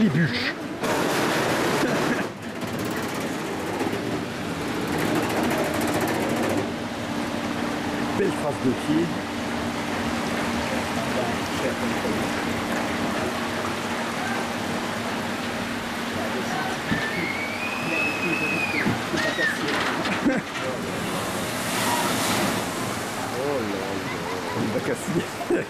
les bûches. Belle trace de pied. Oh là là, le bac à scie.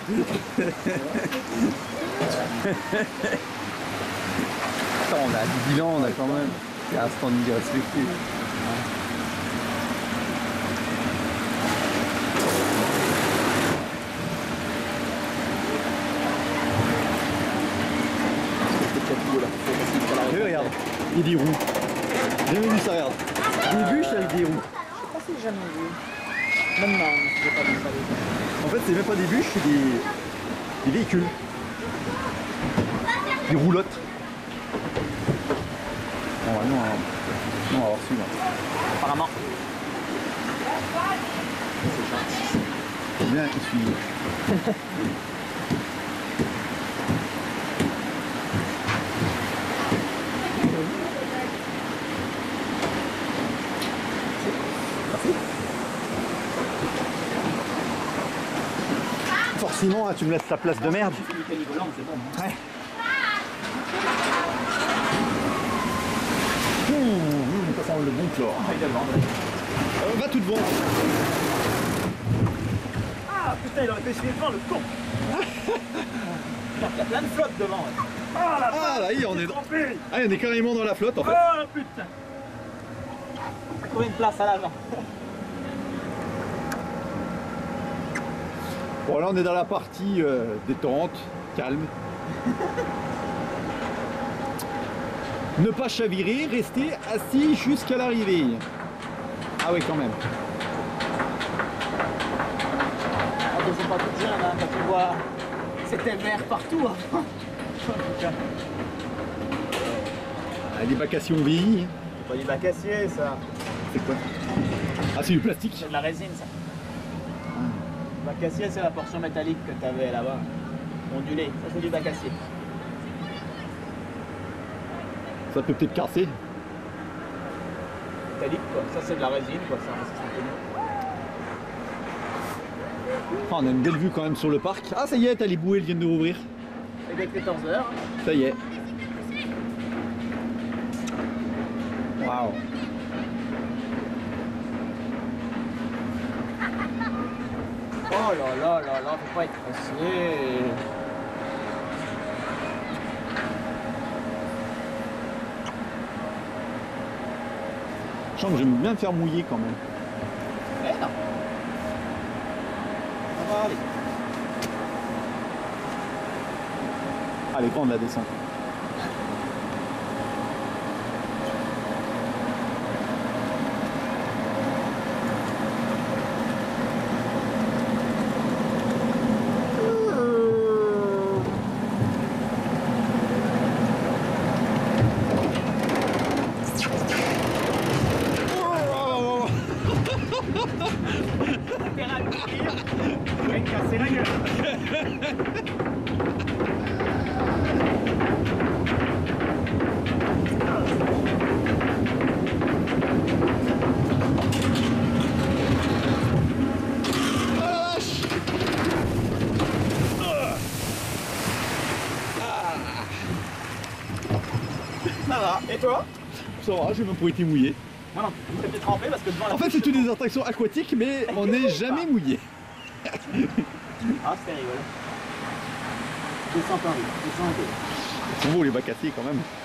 Attends, on a du bilan, on a quand même. C'est un standing respecté. Et regarde, il y a des roues. J'ai jamais vu ça, regarde. Des bûches avec des roues. Je sais pas si j'ai jamais vu. Même non, j'ai pas vu ça. En fait, c'est même pas des bûches, c'est des véhicules. Des roulottes. Bon, nous, on va voir celui-là. Apparemment. C'est bien essuyé. Forcément, tu me laisses ta place de merde. Ouais. Ça sent le bon chlore. Va tout devant. Ah putain, il aurait fait essuyer devant, le con. Il y a plein de flottes devant. Ouais. Ah la Ah là, on est... trempé. Ah, on est carrément dans la flotte en fait. Oh putain. J'ai trouvé une place à l'avant. Bon, là on est dans la partie détente, calme. Ne pas chavirer, rester assis jusqu'à l'arrivée. Ah oui, quand même. Ah, c'est pas tout jeune, hein, quand tu vois, c'était vert partout avant. Ah, les bacs à scie ont vieilli. C'est pas du bac acier ça. C'est quoi? Ah, c'est du plastique. C'est de la résine ça. Le bac acier c'est la portion métallique que tu avais là-bas. Ondulée, ça c'est du bac acier. Ça peut peut-être casser. Métallique quoi, ça c'est de la résine quoi, ça reste simplement. Ah, on a une belle vue quand même sur le parc. Ah, ça y est, t'as les bouées, elles viennent de rouvrir. Et dès que 14 h. Ça y est. Waouh. Oh là là là là, faut pas être pressé. Je sens que j'aime bien me faire mouiller quand même. Eh non. Ça va aller. Ah, elle est grande la descente. Casser la gueule. Ça va, et toi? Ça va, j'ai même pas été mouillé. Moi non, je t'ai trempé parce que devant la En fait, c'est toutes des attractions aquatiques, mais on n'est jamais mouillé. Ah, c'était rigolo. Descends pas, descends un peu. Ils sont beaux les bacs à scie quand même.